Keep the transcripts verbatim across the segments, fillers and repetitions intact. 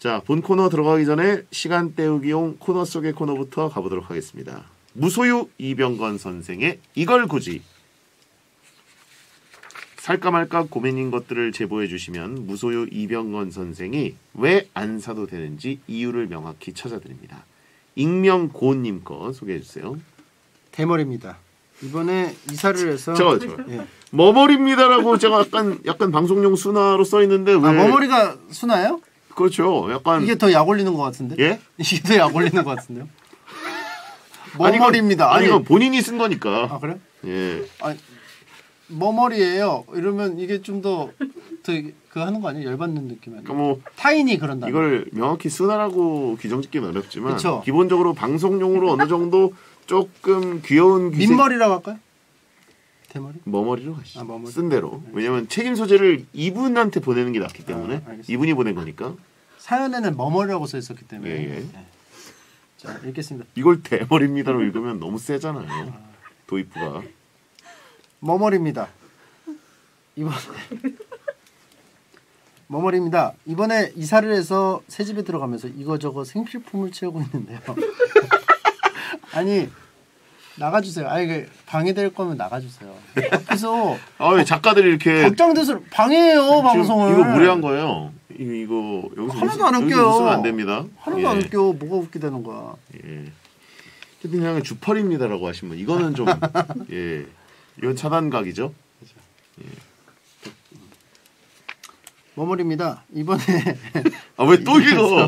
자, 본 코너 들어가기 전에 시간 때우기용 코너 속의 코너부터 가보도록 하겠습니다. 무소유 이병건 선생의 이걸 굳이. 살까 말까 고민인 것들을 제보해 주시면 무소유 이병건 선생이 왜 안 사도 되는지 이유를 명확히 찾아드립니다. 익명 고님 거 소개해 주세요. 대머리입니다. 이번에 이사를 해서 저, 저. 예. 머머리입니다라고 제가 약간 약간 방송용 순화로 써 있는데 왜? 아, 머머리가 순화예요? 그렇죠. 약간 이게 더 약 올리는 것 같은데? 예? 이게 더 약 올리는 것 같은데요? 머머리입니다. 아니, 아니, 이건 본인이 쓴 거니까. 아 그래? 예. 아니, 머머리예요. 이러면 이게 좀 더 더 그 하는 거 아니에요? 열받는 느낌 아니에요? 그러니까 뭐 타인이 그런다. 이걸 명확히 순화라고 규정짓기는 어렵지만 그쵸? 기본적으로 방송용으로 어느 정도 조금 귀여운 귀색... 민머리라고 할까요? 대머리? 머머리로 가시죠. 아, 머머리. 쓴 대로. 왜냐면 책임 소재를 이분한테 보내는 게 낫기 때문에 아, 이분이 보낸 거니까. 사연에는 머머리라고 써 있었기 때문에. 예, 예. 네. 자, 읽겠습니다. 이걸 대머리입니다로 읽으면 너무 세잖아요. 도입부가. 머머리입니다. 이번 머머리입니다. 이번에 이사를 해서 새 집에 들어가면서 이거저거 생필품을 채우고 있는데요. 아니 나가주세요. 아니 그 방해될 거면 나가주세요. 앞에서 아, 작가들이 이렇게 걱정돼서 방해해요 방송을. 이거 무례한 거예요. 이거, 이거 여기서 하나도 웃, 안 웃겨요. 여기서 웃으면 안 됩니다. 하나도 예. 안 웃겨. 뭐가 웃기다는 거야. 예. 그냥 주펄입니다라고 하시면 이거는 좀 예. 이건 차단각이죠. 예. 머머리입니다. 이번에 아 왜 또 읽어?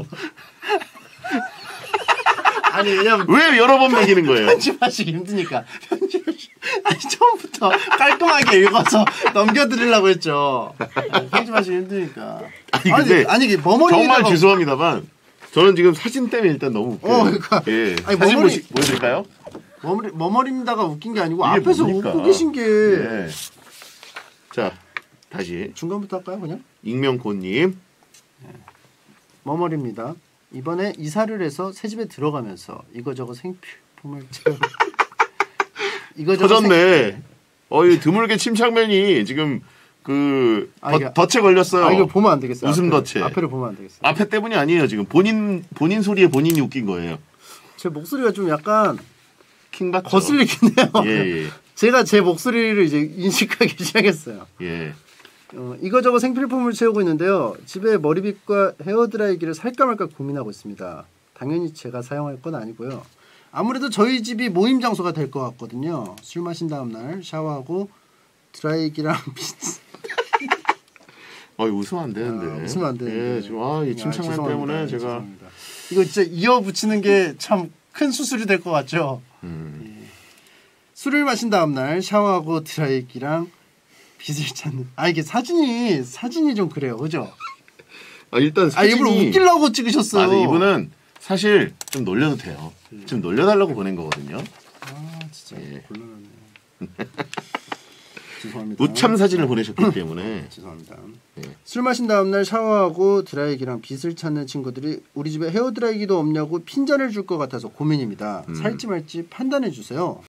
아니 왜냐면 왜 여러 번 매기는 거예요? 편집하시기 힘드니까 편집하시 아니 처음부터 깔끔하게 읽어서 넘겨드리려고 했죠. 아니, 편집하시기 힘드니까. 아니 근데 아니, 아니 이게 머머리 정말 죄송합니다만 저는 지금 사진 때문에 일단 너무 웃겨요. 어, 그러니까. 예. 아니, 사진 머머리- 보시, 보여드릴까요? 머머리 머머리입니다가 웃긴 게 아니고 이게 앞에서 뭡니까? 웃고 계신 게 예. 자 다시 중간부터 할까요 그냥? 익명고님. 머머리입니다. 이번에 이사를 해서 새 집에 들어가면서 이거저거 생필품을 채워 이거저거 터졌네. 생... 어이 드물게 침착맨이 지금 그 아, 덧, 이게- 덫에 걸렸어요. 아 이거 보면 안 되겠어요. 웃음 앞에, 덫에. 앞에를 보면 안 되겠어요. 앞에 때문이 아니에요. 지금 본인 본인 소리에 본인이 웃긴 거예요. 제 목소리가 좀 약간 킹 받죠. 거슬리긴 해요. 예, 예. 제가 제 목소리를 이제 인식하기 시작했어요. 예. 어, 이거저거 생필품을 채우고 있는데요. 집에 머리빗과 헤어드라이기를 살까 말까 고민하고 있습니다. 당연히 제가 사용할 건 아니고요. 아무래도 저희 집이 모임 장소가 될 것 같거든요. 술 마신 다음 날 샤워하고 드라이기랑 비슷. 어, 웃으면 안 되는데. 아, 웃으면 안 되는데. 예, 지금 아, 이 침착맨 아, 죄송합니다. 때문에 제가 죄송합니다. 이거 진짜 이어 붙이는 게 참 큰 수술이 될 것 같죠. 음. 예. 술을 마신 다음 날 샤워하고 드라이기랑 빗을 찾는. 아 이게 사진이 사진이 좀 그래요, 그죠? 아, 일단 아 사진이 일부러 웃기려고 찍으셨어요. 아, 근데 이분은 사실 좀 놀려도 돼요. 지금 놀려달라고 보낸 거거든요. 아 진짜 예. 곤란하네요. 죄송합니다. 무참 사진을 보내셨기 때문에 죄송합니다. 예. 술 마신 다음 날 샤워하고 드라이기랑 빗을 찾는 친구들이 우리 집에 헤어 드라이기도 없냐고 핀잔을 줄 것 같아서 고민입니다. 음. 살지 말지 판단해 주세요.